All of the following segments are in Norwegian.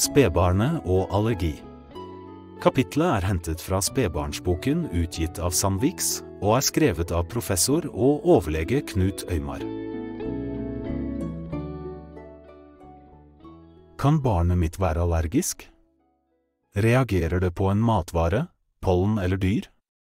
Spedbarnet og allergi. Kapitlet er hentet fra Spedbarnsboken utgitt av Sandviks, og er skrevet av professor og overlege Knut Øymar. Kan barnet mitt være allergisk? Reagerer det på en matvare, pollen eller dyr?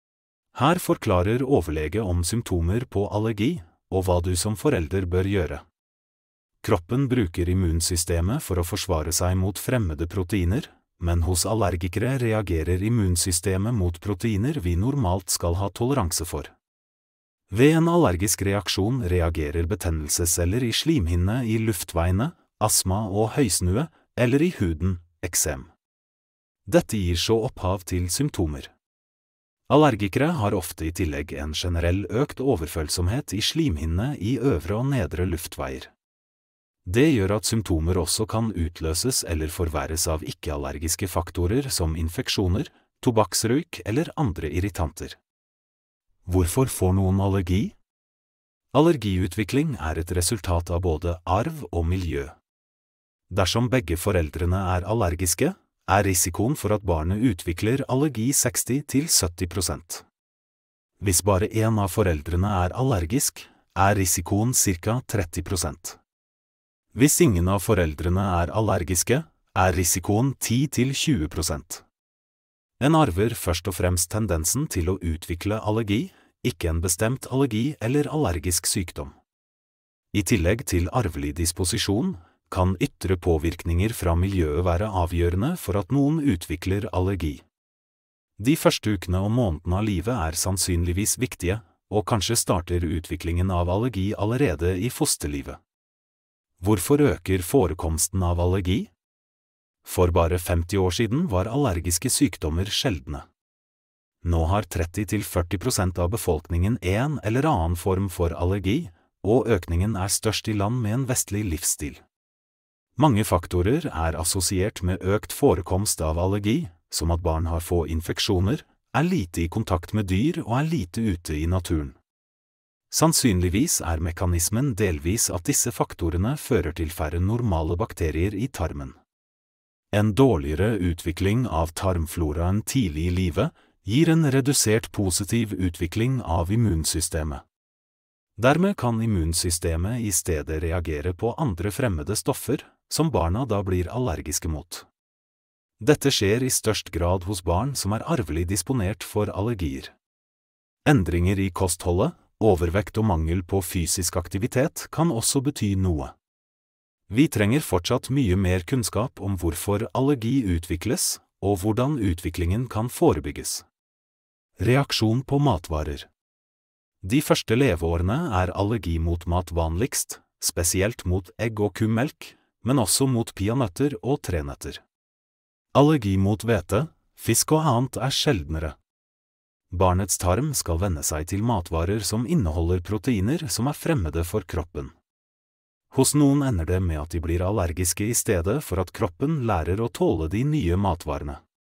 Her forklarer overlege om symptomer på allergi, og hva du som forelder bør gjøre. Kroppen bruker immunsystemet for å forsvare seg mot fremmede proteiner, men hos allergikere reagerer immunsystemet mot proteiner vi normalt skal ha toleranse for. Ved en allergisk reaksjon reagerer betennelsesceller i slimhinnene i luftveiene, astma og høysnue, eller i huden, eksem. Dette gir så opphav til symptomer. Allergikere har ofte i tillegg en generell økt overfølsomhet i slimhinnene i øvre og nedre luftveier. Det gjør at symptomer også kan utløses eller forverres av ikke-allergiske faktorer som infeksjoner, tobakksrøyk eller andre irritanter. Hvorfor får noen allergi? Allergiutvikling er et resultat av både arv og miljø. Dersom begge foreldrene er allergiske, er risikoen for at barnet utvikler allergi 60–70%. Hvis bare en av foreldrene er allergisk, er risikoen ca. 30%. Hvis ingen av foreldrene er allergiske, er risikoen 10–20%. En arver først og fremst tendensen til å utvikle allergi, ikke en bestemt allergi eller allergisk sykdom. I tillegg til arvelig disposisjon, kan ytre påvirkninger fra miljøet være avgjørende for at noen utvikler allergi. De første ukene og månedene av livet er sannsynligvis viktige, og kanskje starter utviklingen av allergi allerede i fosterlivet. Hvorfor øker forekomsten av allergi? For bare 50 år siden var allergiske sykdommer sjeldne. Nå har 30–40% av befolkningen en eller annen form for allergi, og økningen er størst i land med en vestlig livsstil. Mange faktorer er assosiert med økt forekomst av allergi, som at barn har få infeksjoner, er lite i kontakt med dyr og er lite ute i naturen. Sannsynligvis er mekanismen delvis at disse faktorene fører til færre normale bakterier i tarmen. En dårligere utvikling av tarmfloraen tidlig i livet gir en redusert positiv utvikling av immunsystemet. Dermed kan immunsystemet i stedet reagere på andre fremmede stoffer, som barna da blir allergiske mot. Dette skjer i størst grad hos barn som er arvelig disponert for allergier. Endringer i kostholdet, overvekt og mangel på fysisk aktivitet kan også bety noe. Vi trenger fortsatt mye mer kunnskap om hvorfor allergi utvikles, og hvordan utviklingen kan forebygges. Reaksjon på matvarer. De første leveårene er allergi mot mat vanligst, spesielt mot egg og kummelk, men også mot peanøtter og trenøtter. Allergi mot hvete, fisk og annet er sjeldnere. Barnets tarm skal venne seg til matvarer som inneholder proteiner som er fremmede for kroppen. Hos noen ender det med at de blir allergiske i stedet for at kroppen lærer å tåle de nye matvarene.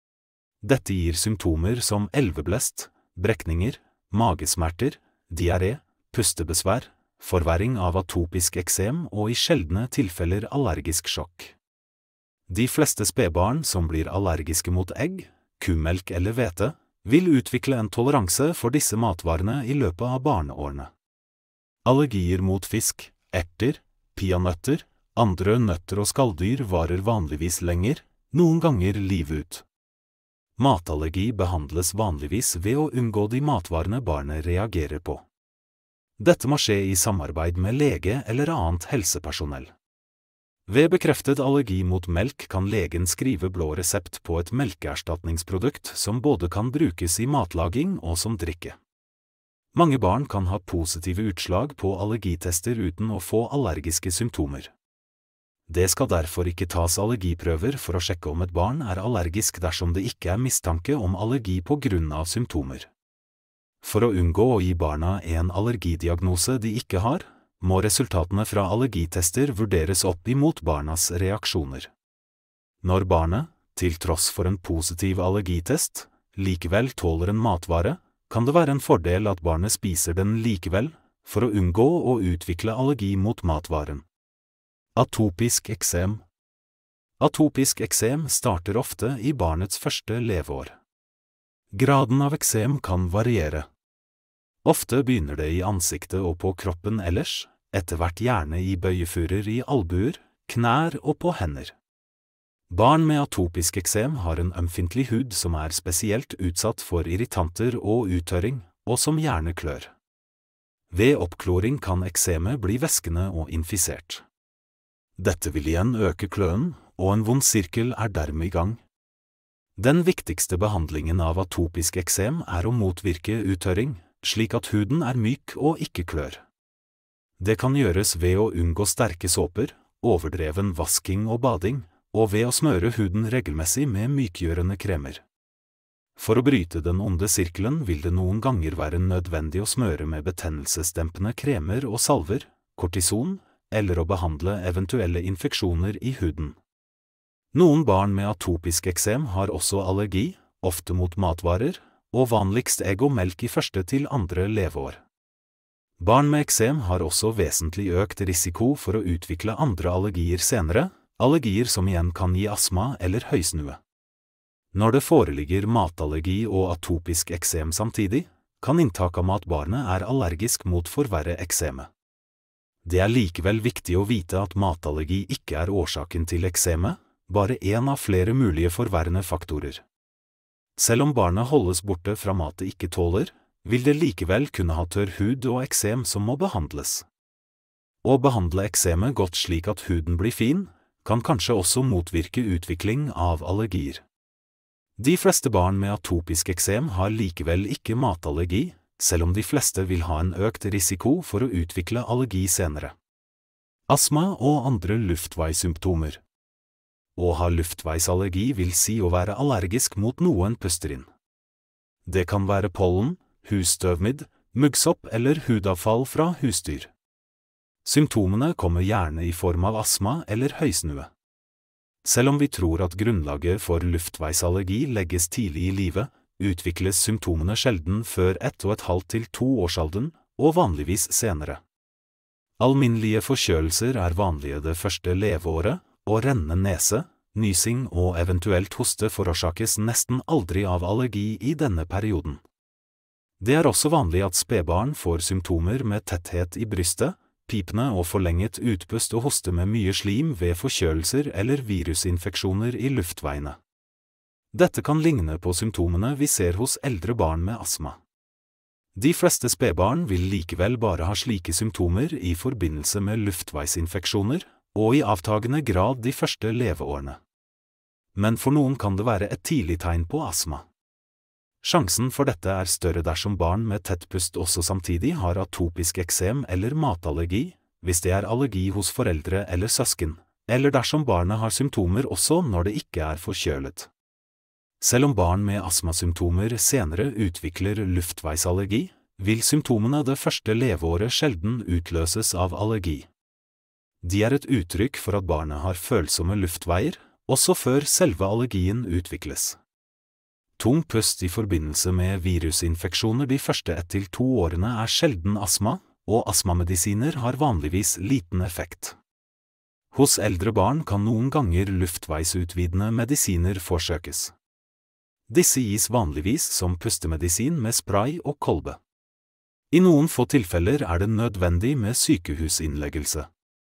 Dette gir symptomer som elveblest, brekninger, magesmerter, diaré, pustebesvær, forverring av atopisk eksem og i sjeldne tilfeller allergisk sjokk. De fleste spedbarn som blir allergiske mot egg, kummelk eller hvete, vil utvikle en toleranse for disse matvarene i løpet av barneårene. Allergier mot fisk, erter, peanøtter, andre nøtter og skalldyr varer vanligvis lenger, noen ganger livet ut. Matallergi behandles vanligvis ved å unngå de matvarene barnet reagerer på. Dette må skje i samarbeid med lege eller annet helsepersonell. Ved bekreftet allergi mot melk kan legen skrive blå resept på et melkeerstatningsprodukt som både kan brukes i matlaging og som drikke. Mange barn kan ha positive utslag på allergitester uten å få allergiske symptomer. Det skal derfor ikke tas allergiprøver for å sjekke om et barn er allergisk dersom det ikke er mistanke om allergi på grunn av symptomer. For å unngå å gi barna en allergidiagnose de ikke har, må resultatene fra allergitester vurderes opp imot barnas reaksjoner. Når barnet, til tross for en positiv allergitest, likevel tåler en matvare, kan det være en fordel at barnet spiser den likevel, for å unngå å utvikle allergi mot matvaren. Atopisk eksem. Atopisk eksem starter ofte i barnets første leveår. Graden av eksem kan variere. Ofte begynner det i ansiktet og på kroppen ellers, etter hvert gjerne i bøyefurer i albuer, knær og på hender. Barn med atopisk eksem har en ømfintlig hud som er spesielt utsatt for irritanter og uttørring, og som gjerne klør. Ved oppkloring kan eksemet bli væskende og infisert. Dette vil igjen øke kløen, og en vond sirkel er dermed i gang. Den viktigste behandlingen av atopisk eksem er å motvirke uttørring, slik at huden er myk og ikke klør. Det kan gjøres ved å unngå sterke såper, overdreven vasking og bading, og ved å smøre huden regelmessig med mykgjørende kremer. For å bryte den onde sirkelen vil det noen ganger være nødvendig å smøre med betennelsesdempende kremer og salver, kortison, eller å behandle eventuelle infeksjoner i huden. Noen barn med atopisk eksem har også allergi, ofte mot matvarer, og vanligst egg og melk i første til andre leveår. Barn med eksem har også vesentlig økt risiko for å utvikle andre allergier senere, allergier som igjen kan gi astma eller høysnue. Når det foreligger matallergi og atopisk eksem samtidig, kan inntak av mat barnet er allergisk mot forverre eksemet. Det er likevel viktig å vite at matallergi ikke er årsaken til eksemet, bare en av flere mulige forverrende faktorer. Selv om barnet holdes borte fra mat det ikke tåler, vil det likevel kunne ha tørr hud og eksem som må behandles. Å behandle eksemet godt slik at huden blir fin, kan kanskje også motvirke utvikling av allergier. De fleste barn med atopisk eksem har likevel ikke matallergi, selv om de fleste vil ha en økt risiko for å utvikle allergi senere. Astma og andre luftveissymptomer. Å ha luftveisallergi vil si å være allergisk mot noe en puster inn. Det kan være pollen, husstøvmidd, muggsopp eller hudavfall fra husdyr. Symptomene kommer gjerne i form av astma eller høysnue. Selv om vi tror at grunnlaget for luftveisallergi legges tidlig i livet, utvikles symptomene sjelden før 1,5 til 2 årsalderen, og vanligvis senere. Alminnelige forkjølelser er vanlige det første leveåret, og rennende nese, nysing og eventuelt hoste forårsakes nesten aldri av allergi i denne perioden. Det er også vanlig at spedbarn får symptomer med tetthet i brystet, pipende og forlenget utpust og hoste med mye slim ved forkjølelser eller virusinfeksjoner i luftveiene. Dette kan ligne på symptomene vi ser hos eldre barn med astma. De fleste spedbarn vil likevel bare ha slike symptomer i forbindelse med luftveisinfeksjoner, og i avtagende grad de første leveårene. Men for noen kan det være et tidlig tegn på astma. Sjansen for dette er større dersom barn med tettpust også samtidig har atopisk eksem eller matallergi, hvis det er allergi hos foreldre eller søsken, eller dersom barnet har symptomer også når det ikke er forkjølet. Selv om barn med astmasymptomer senere utvikler luftveisallergi, vil symptomene det første leveåret sjelden utløses av allergi. De er et uttrykk for at barnet har følsomme luftveier, også før selve allergien utvikles. Tung pust i forbindelse med virusinfeksjoner de første 1 til 2 årene er sjelden astma, og astmamedisiner har vanligvis liten effekt. Hos eldre barn kan noen ganger luftveisutvidende medisiner forsøkes. Disse gis vanligvis som pustemedisin med spray og kolbe. I noen få tilfeller er det nødvendig med sykehusinnleggelse.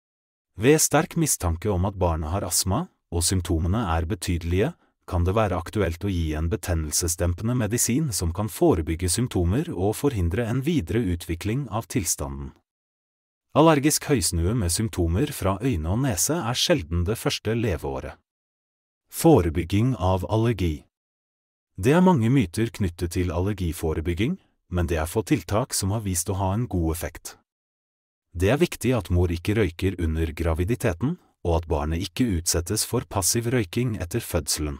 Ved sterk mistanke om at barnet har astma, og symptomene er betydelige, kan det være aktuelt å gi en betennelsesdempende medisin som kan forebygge symptomer og forhindre en videre utvikling av tilstanden. Allergisk høysnue med symptomer fra øyne og nese er sjelden det første leveåret. Forebygging av allergi. Det er mange myter knyttet til allergiforebygging, men det er få tiltak som har vist å ha en god effekt. Det er viktig at mor ikke røyker under graviditeten, og at barnet ikke utsettes for passiv røyking etter fødselen.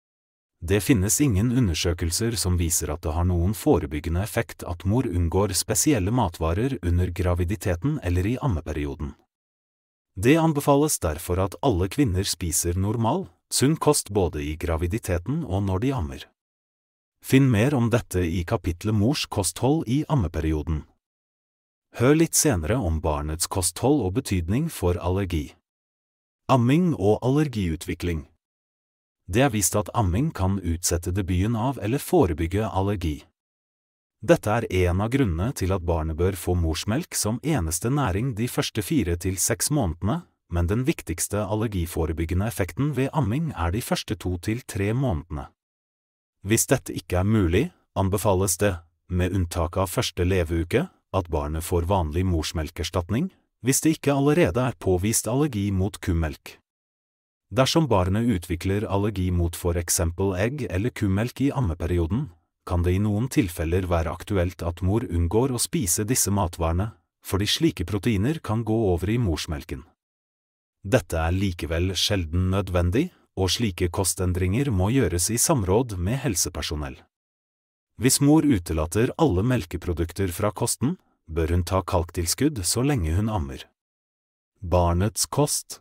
Det finnes ingen undersøkelser som viser at det har noen forebyggende effekt at mor unngår spesielle matvarer under graviditeten eller i ammeperioden. Det anbefales derfor at alle kvinner spiser normal, sunn kost både i graviditeten og når de ammer. Finn mer om dette i kapitlet Mors kosthold i ammeperioden. Hør litt senere om barnets kosthold og betydning for allergi. Amming og allergiutvikling. Det er vist at amming kan utsette debuten av eller forebygge allergi. Dette er en av grunnene til at barnet bør få morsmelk som eneste næring de første 4 til 6 månedene, men den viktigste allergiforebyggende effekten ved amming er de første 2 til 3 månedene. Hvis dette ikke er mulig, anbefales det, med unntak av første leveuke, at barnet får vanlig morsmelkerstatning, hvis det ikke allerede er påvist allergi mot kumelk. Dersom barnet utvikler allergi mot for eksempel egg eller kumelk i ammeperioden, kan det i noen tilfeller være aktuelt at mor unngår å spise disse matvarene, fordi slike proteiner kan gå over i morsmelken. Dette er likevel sjelden nødvendig, og slike kostendringer må gjøres i samråd med helsepersonell. Hvis mor utelater alle melkeprodukter fra kosten, bør hun ta kalktilskudd så lenge hun ammer. Barnets kost.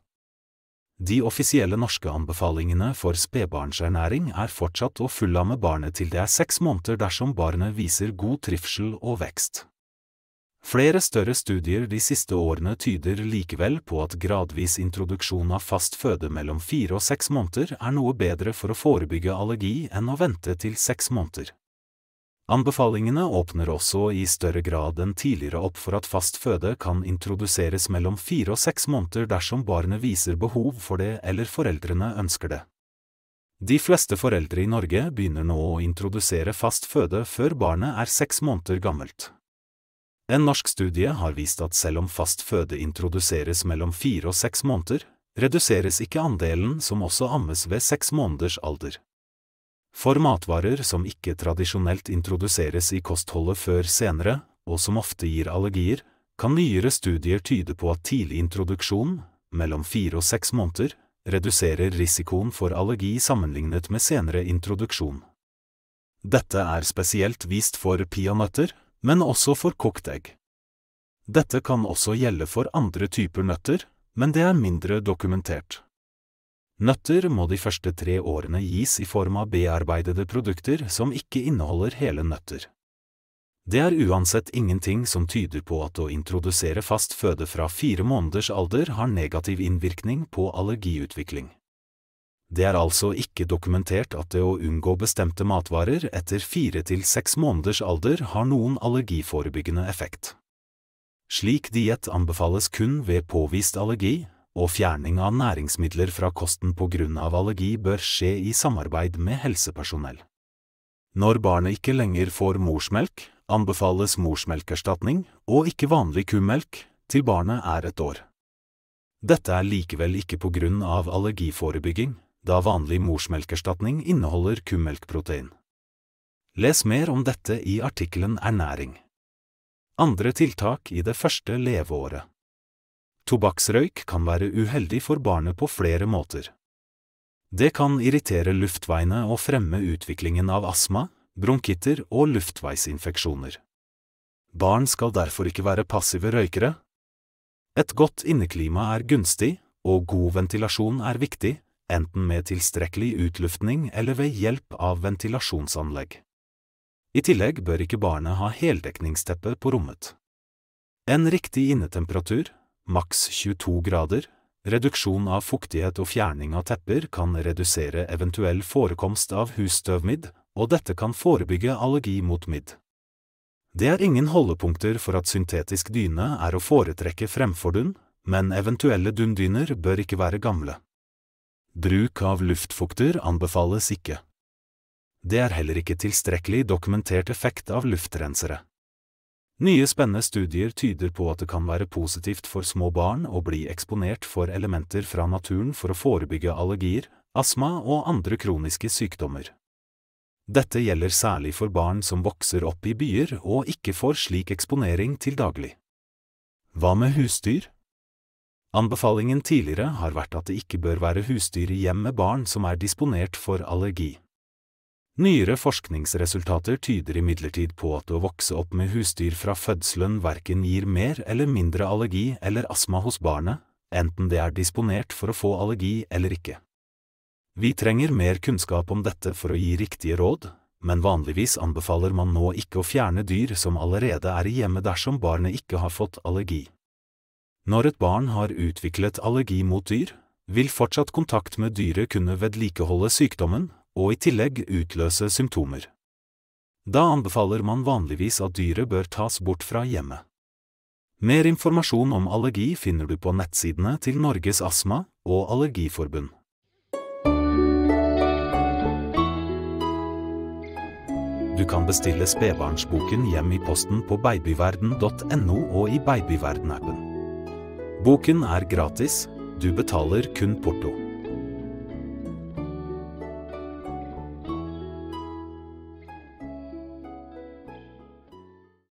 De offisielle norske anbefalingene for spedbarnsernæring er fortsatt å fullamme barnet til det er 6 måneder dersom barnet viser god trivsel og vekst. Flere større studier de siste årene tyder likevel på at gradvis introduksjon av fast føde mellom 4 og 6 måneder er noe bedre for å forebygge allergi enn å vente til 6 måneder. Anbefalingene åpner også i større grad enn tidligere opp for at fast føde kan introduseres mellom 4 og 6 måneder dersom barnet viser behov for det eller foreldrene ønsker det. De fleste foreldre i Norge begynner nå å introdusere fast føde før barnet er 6 måneder gammelt. En norsk studie har vist at selv om fast føde introduseres mellom 4 og 6 måneder, reduseres ikke andelen som også ammes ved 6 måneders alder. For matvarer som ikke tradisjonelt introduseres i kostholdet før senere, og som ofte gir allergier, kan nyere studier tyde på at tidlig introduksjon, mellom 4 og 6 måneder, reduserer risikoen for allergi sammenlignet med senere introduksjon. Dette er spesielt vist for peanøtter, men også for kokt egg. Dette kan også gjelde for andre typer nøtter, men det er mindre dokumentert. Nøtter må de første 3 årene gis i form av bearbeidede produkter som ikke inneholder hele nøtter. Det er uansett ingenting som tyder på at å introdusere fast føde fra 4 måneders alder har negativ innvirkning på allergiutvikling. Det er altså ikke dokumentert at det å unngå bestemte matvarer etter 4 til 6 måneders alder har noen allergiforebyggende effekt. Slik diett anbefales kun ved påvist allergi, og fjerning av næringsmidler fra kosten på grunn av allergi bør skje i samarbeid med helsepersonell. Når barnet ikke lenger får morsmelk, anbefales morsmelkerstatning og ikke vanlig kumelk til barnet er 1 år. Dette er likevel ikke på grunn av allergiforebygging, da vanlig morsmelkerstatning inneholder kumelkprotein. Les mer om dette i artikkelen Ernæring. Andre tiltak i det første leveåret. Tobakksrøyk kan være uheldig for barnet på flere måter. Det kan irritere luftveiene og fremme utviklingen av astma, bronkitter og luftveisinfeksjoner. Barn skal derfor ikke være passive røykere. Et godt inneklima er gunstig, og god ventilasjon er viktig, enten med tilstrekkelig utluftning eller ved hjelp av ventilasjonsanlegg. I tillegg bør ikke barnet ha heldekningsteppe på rommet. En riktig innetemperatur, maks 22 grader, reduksjon av fuktighet og fjerning av tepper kan redusere eventuell forekomst av husstøvmidd, og dette kan forebygge allergi mot midd. Det er ingen holdepunkter for at syntetisk dyne er å foretrekke fremfor dunn, men eventuelle dunndyner bør ikke være gamle. Bruk av luftfukter anbefales ikke. Det er heller ikke tilstrekkelig dokumentert effekt av luftrensere. Nye spennende studier tyder på at det kan være positivt for små barn å bli eksponert for elementer fra naturen for å forebygge allergier, astma og andre kroniske sykdommer. Dette gjelder særlig for barn som vokser opp i byer og ikke får slik eksponering til daglig. Hva med husdyr? Anbefalingen tidligere har vært at det ikke bør være husdyr i hjem med barn som er disponert for allergi. Nyere forskningsresultater tyder imidlertid på at å vokse opp med husdyr fra fødselen hverken gir mer eller mindre allergi eller astma hos barnet, enten det er disponert for å få allergi eller ikke. Vi trenger mer kunnskap om dette for å gi riktige råd, men vanligvis anbefaler man nå ikke å fjerne dyr som allerede er i hjemmet dersom barnet ikke har fått allergi. Når et barn har utviklet allergi mot dyr, Vil fortsatt kontakt med dyret kunne vedlikeholde sykdommen, og i tillegg utløse symptomer. Da anbefaler man vanligvis at dyret bør tas bort fra hjemmet. Mer informasjon om allergi finner du på nettsidene til Norges Astma- og Allergiforbund. Du kan bestille spedbarnsboken hjem i posten på babyverden.no og i Babyverden-appen. Boken er gratis, du betaler kun porto.